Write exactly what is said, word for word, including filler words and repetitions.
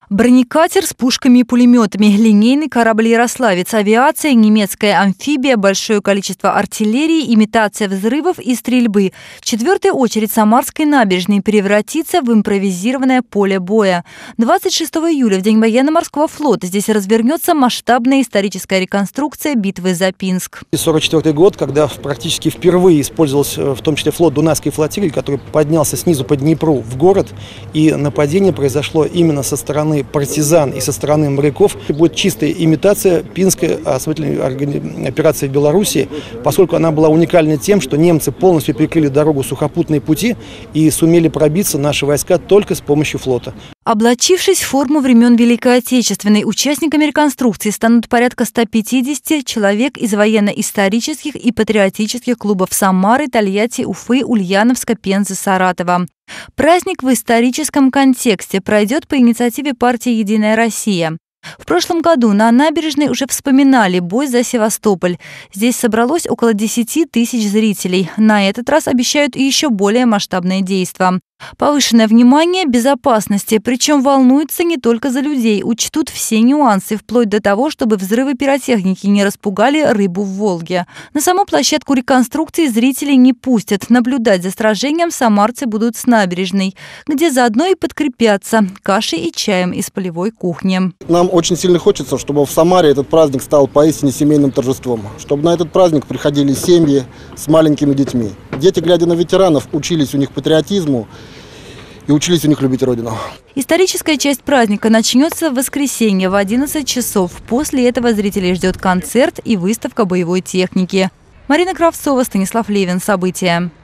Бронекатер с пушками и пулеметами, линейный корабль «Ярославец», авиация, немецкая амфибия, большое количество артиллерии, имитация взрывов и стрельбы. Четвертая очередь Самарской набережной превратится в импровизированное поле боя. двадцать шестого июля, в День военно-морского флота, здесь развернется масштабная историческая реконструкция битвы за Пинск. сорок четвёртый год, когда практически впервые использовался в том числе флот Дунайской флотилии, который поднялся снизу по Днепру в город, и нападение произошло именно со стороны партизан и со стороны моряков. Будет чистая имитация Пинской освободительной операции в Беларуси, поскольку она была уникальна тем, что немцы полностью перекрыли дорогу сухопутные пути и сумели пробиться наши войска только с помощью флота. Облачившись в форму времен Великой Отечественной, участниками реконструкции станут порядка ста пятидесяти человек из военно-исторических и патриотических клубов Самары, Тольятти, Уфы, Ульяновска, Пензы, Саратова. Праздник в историческом контексте пройдет по инициативе партии «Единая Россия». В прошлом году на набережной уже вспоминали бой за Севастополь. Здесь собралось около десяти тысяч зрителей. На этот раз обещают еще более масштабные действия. Повышенное внимание безопасности, причем волнуются не только за людей, учтут все нюансы, вплоть до того, чтобы взрывы пиротехники не распугали рыбу в Волге. На саму площадку реконструкции зрителей не пустят. Наблюдать за сражением самарцы будут с набережной, где заодно и подкрепятся кашей и чаем из полевой кухни. Нам очень сильно хочется, чтобы в Самаре этот праздник стал поистине семейным торжеством, чтобы на этот праздник приходили семьи с маленькими детьми. Дети, глядя на ветеранов, учились у них патриотизму и учились у них любить Родину. Историческая часть праздника начнется в воскресенье в одиннадцать часов. После этого зрителей ждет концерт и выставка боевой техники. Марина Кравцова, Станислав Левин. События.